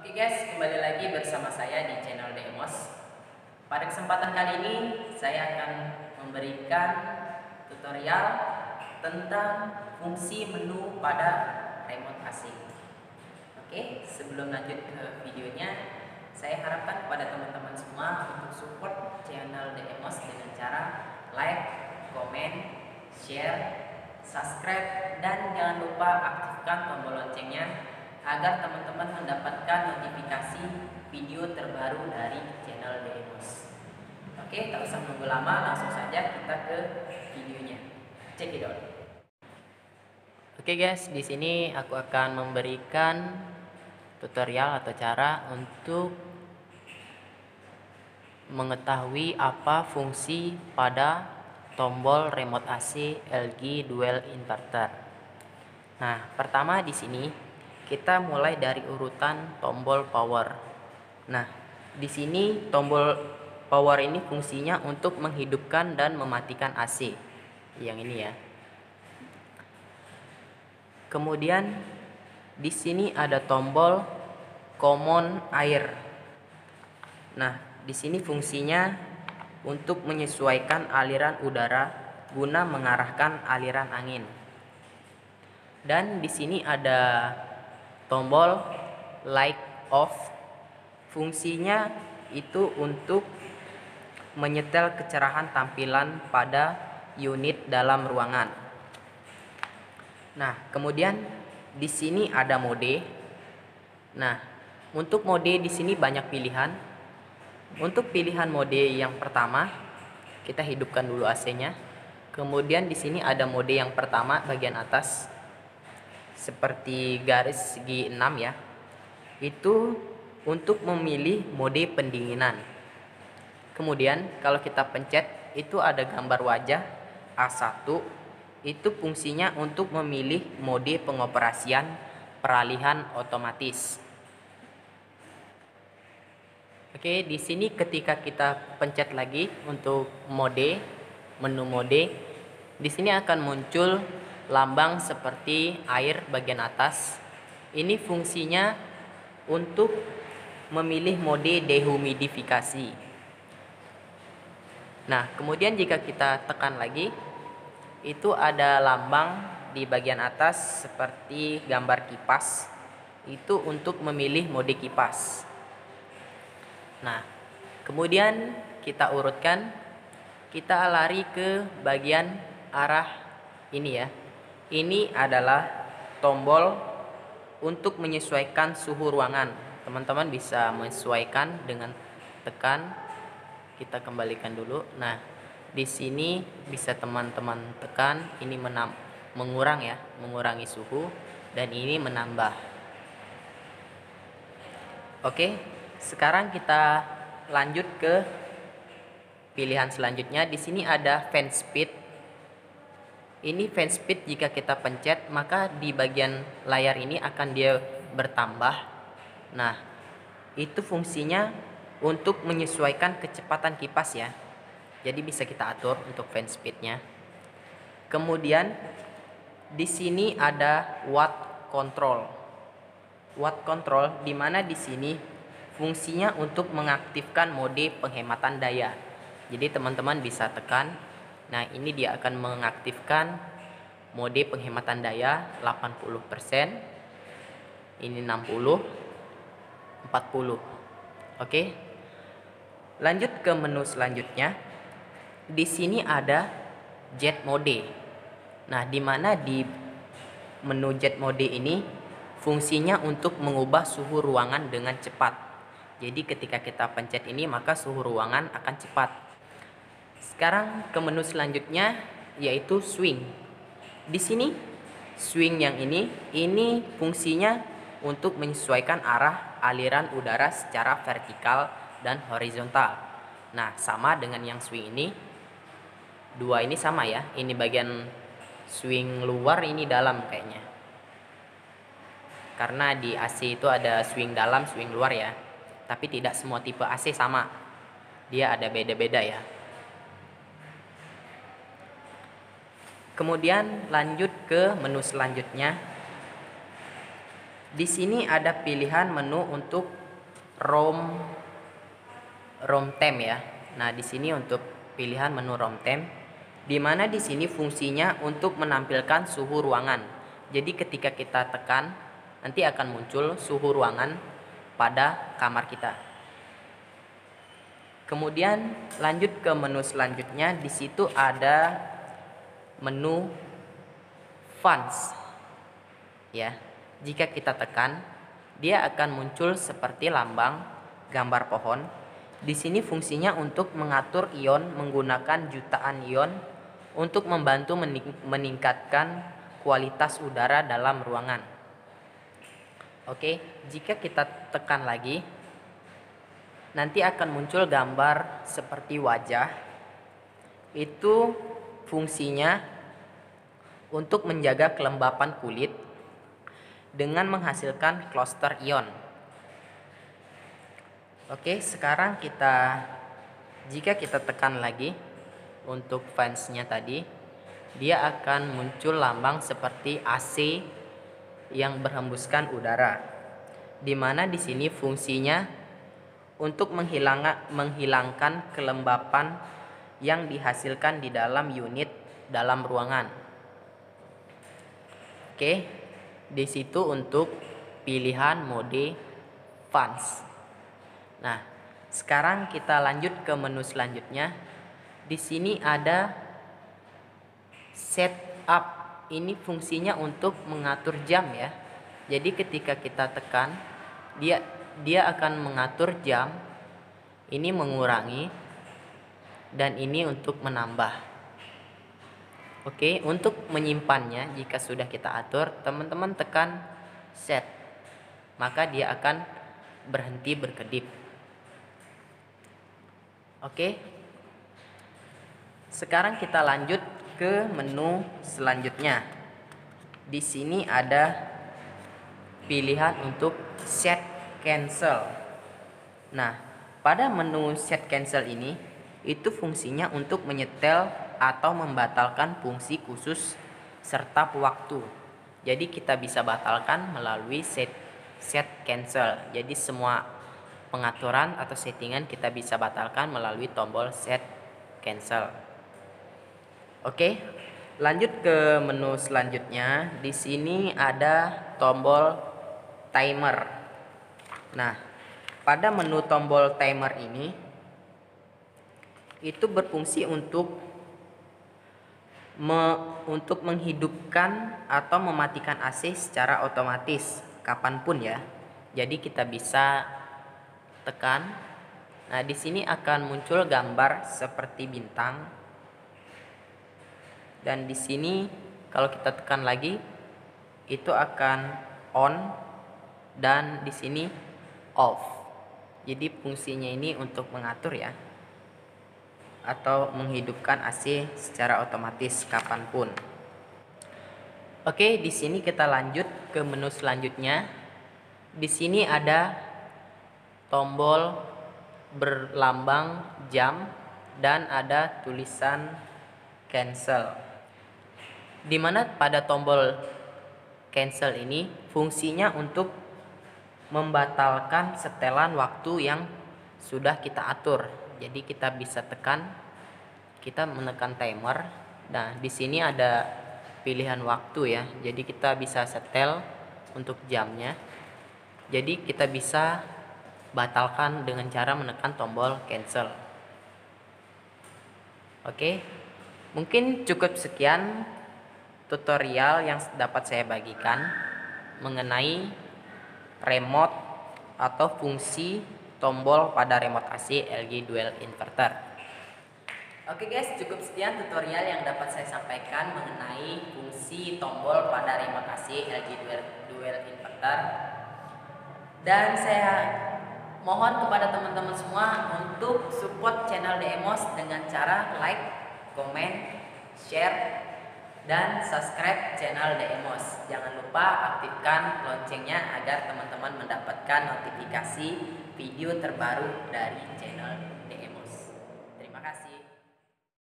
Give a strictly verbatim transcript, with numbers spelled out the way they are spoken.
Oke guys, kembali lagi bersama saya di channel Demos. Pada kesempatan kali ini saya akan memberikan tutorial tentang fungsi menu pada remote A C. Oke, sebelum lanjut ke videonya, saya harapkan kepada teman-teman semua untuk support channel Demos dengan cara like, komen, share, subscribe, dan jangan lupa aktifkan tombol loncengnya agar teman-teman mendapatkan notifikasi video terbaru dari channel Demos. Oke, tak usah menunggu lama, langsung saja kita ke videonya. Check it out. Oke guys, di sini aku akan memberikan tutorial atau cara untuk mengetahui apa fungsi pada tombol remote A C L G Dual Inverter. Nah, pertama di sini kita mulai dari urutan tombol power. Nah, di sini tombol power ini fungsinya untuk menghidupkan dan mematikan A C. Yang ini ya. Kemudian di sini ada tombol common air. Nah, di sini fungsinya untuk menyesuaikan aliran udara guna mengarahkan aliran angin. Dan di sini ada tombol light off, fungsinya itu untuk menyetel kecerahan tampilan pada unit dalam ruangan. Nah, kemudian di sini ada mode. Nah, untuk mode di sini banyak pilihan. Untuk pilihan mode yang pertama, kita hidupkan dulu A C-nya. Kemudian di sini ada mode yang pertama bagian atas, seperti garis segi enam ya. Itu untuk memilih mode pendinginan. Kemudian kalau kita pencet itu ada gambar wajah A satu, itu fungsinya untuk memilih mode pengoperasian peralihan otomatis. Oke, di sini ketika kita pencet lagi untuk mode, menu mode, di sini akan muncul lambang seperti air bagian atas. Ini fungsinya untuk memilih mode dehumidifikasi. Nah, kemudian jika kita tekan lagi, itu ada lambang di bagian atas seperti gambar kipas. Itu untuk memilih mode kipas. Nah, kemudian kita urutkan, kita lari ke bagian arah ini ya. Ini adalah tombol untuk menyesuaikan suhu ruangan. Teman-teman bisa menyesuaikan dengan tekan. Kita kembalikan dulu. Nah, di sini bisa teman-teman tekan, ini menam, mengurang ya, mengurangi suhu, dan ini menambah. Oke, sekarang kita lanjut ke pilihan selanjutnya. Di sini ada fan speed. Ini fan speed jika kita pencet, maka di bagian layar ini akan dia bertambah. Nah, itu fungsinya untuk menyesuaikan kecepatan kipas ya. Jadi bisa kita atur untuk fan speednya. Kemudian di sini ada watt control. Watt control di mana di sini fungsinya untuk mengaktifkan mode penghematan daya. Jadi teman-teman bisa tekan. Nah, ini dia akan mengaktifkan mode penghematan daya delapan puluh persen. Ini enam puluh, empat puluh. Oke. Lanjut ke menu selanjutnya. Di sini ada jet mode. Nah, di mana di menu jet mode ini fungsinya untuk mengubah suhu ruangan dengan cepat. Jadi ketika kita pencet ini maka suhu ruangan akan cepat. Sekarang ke menu selanjutnya yaitu swing. Di sini swing yang ini ini fungsinya untuk menyesuaikan arah aliran udara secara vertikal dan horizontal. Nah, sama dengan yang swing ini. Dua ini sama ya. Ini bagian swing luar, ini dalam kayaknya. Karena di A C itu ada swing dalam, swing luar ya. Tapi tidak semua tipe A C sama. Dia ada beda-beda ya. Kemudian lanjut ke menu selanjutnya. Di sini ada pilihan menu untuk ROM ROM temp ya. Nah, di sini untuk pilihan menu ROM temp, di mana di sini fungsinya untuk menampilkan suhu ruangan. Jadi ketika kita tekan, nanti akan muncul suhu ruangan pada kamar kita. Kemudian lanjut ke menu selanjutnya, di situ ada menu fans. Ya, jika kita tekan, dia akan muncul seperti lambang gambar pohon. Di sini fungsinya untuk mengatur ion menggunakan jutaan ion untuk membantu meningkatkan kualitas udara dalam ruangan. Oke, jika kita tekan lagi, nanti akan muncul gambar seperti wajah. Itu fungsinya untuk menjaga kelembapan kulit dengan menghasilkan cluster ion. Oke, sekarang kita jika kita tekan lagi untuk fansnya tadi, dia akan muncul lambang seperti A C yang berhembuskan udara. Di mana di sini fungsinya untuk menghilangkan menghilangkan kelembapan yang dihasilkan di dalam unit dalam ruangan. Oke. Di situ untuk pilihan mode fans. Nah, sekarang kita lanjut ke menu selanjutnya. Di sini ada setup. Ini fungsinya untuk mengatur jam ya. Jadi ketika kita tekan, dia dia akan mengatur jam. Ini mengurangi dan ini untuk menambah. Oke, untuk menyimpannya jika sudah kita atur, teman-teman tekan set, maka dia akan berhenti berkedip. Oke, sekarang kita lanjut ke menu selanjutnya. Di sini ada pilihan untuk set cancel. Nah, pada menu set cancel ini, itu fungsinya untuk menyetel atau membatalkan fungsi khusus serta waktu. Jadi kita bisa batalkan melalui set set cancel. Jadi semua pengaturan atau settingan kita bisa batalkan melalui tombol set cancel. Oke, lanjut ke menu selanjutnya. Di sini ada tombol timer. Nah, pada menu tombol timer ini itu berfungsi untuk Me, untuk menghidupkan atau mematikan A C secara otomatis kapanpun ya. Jadi kita bisa tekan. Nah, di sini akan muncul gambar seperti bintang. Dan di sini kalau kita tekan lagi, itu akan on dan di sini off. Jadi fungsinya ini untuk mengatur ya, atau menghidupkan A C secara otomatis kapanpun. Oke, di sini kita lanjut ke menu selanjutnya. Di sini ada tombol berlambang jam dan ada tulisan cancel. Dimana pada tombol cancel ini fungsinya untuk membatalkan setelan waktu yang sudah kita atur. Jadi kita bisa tekan, kita menekan timer. Nah, di sini ada pilihan waktu ya. Jadi kita bisa setel untuk jamnya. Jadi kita bisa batalkan dengan cara menekan tombol cancel. Oke, mungkin cukup sekian tutorial yang dapat saya bagikan mengenai remote atau fungsi tombol pada remote A C L G Dual Inverter. Oke guys, cukup sekian tutorial yang dapat saya sampaikan mengenai fungsi tombol pada remote A C L G Dual, Dual Inverter. Dan saya mohon kepada teman-teman semua untuk support channel D M O S dengan cara like, komen, share, dan subscribe channel D M O S. Jangan lupa aktifkan loncengnya agar teman-teman mendapatkan notifikasi video terbaru dari channel